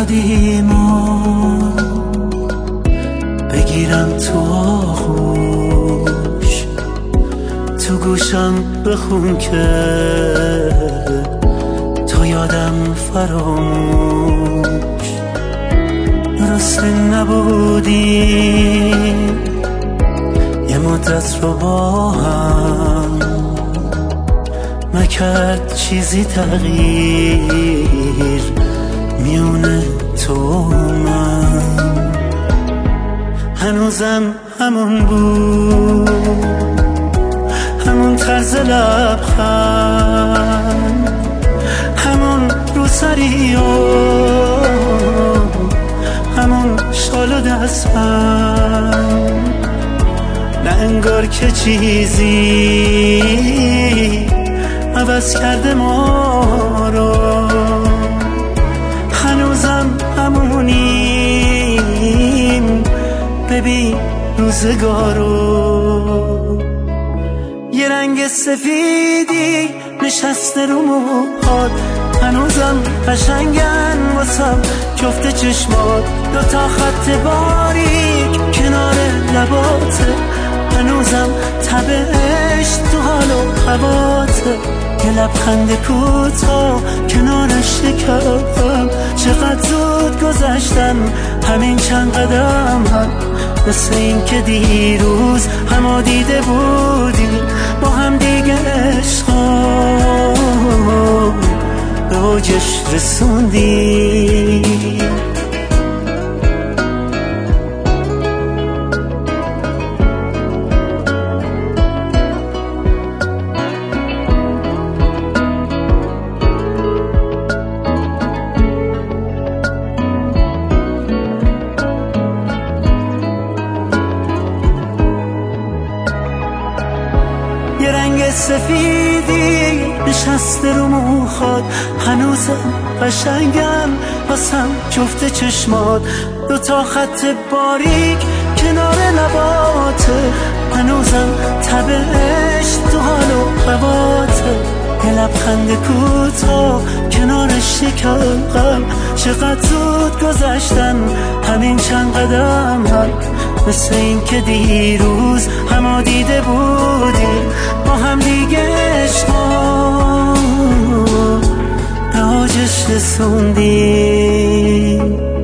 نبودیم و بگیرم تو آغوش، تو گوشم بخون که تو یادم فراموش. درست نبودیم یه مدت رو با هم، نکرد چیزی تغییر میونه تو من. هنوزم همون بود، همون طرز لبخند، همون روسری و همون شال و دستبند. نه انگار که چیزی عوض کرده ما رو، هنوزم همونیم، ببین روزگارو. یه رنگ سفیدی نشسته رو موهات، هنوزم قشنگن واسم جفت چشمات. دوتا خط باریک کنار لباته، هنوزم تب عشق تو حال و هواته. یه لبخند کوتاه کنارش شکم، چقدر زود گذشتن همین چند قدم هم. مثل این که دیروز همو دیده بودیم با هم دیگه، عشقا به اوجش رسوندیم. یه رنگ سفیدی نشسته رو موهات، هنوزم قشنگن واسم جفت چشمات. دوتا خط باریک کنار لباته، هنوزم تب عشق تو حال و هواته. یه لبخند کوتاه کنارش شکم، چقدر زود گذشتن همین چند قدم هم. مثل این که دیروز همو دیده بودیم با هم دیگه، عشقا به اوجش رسوندیم.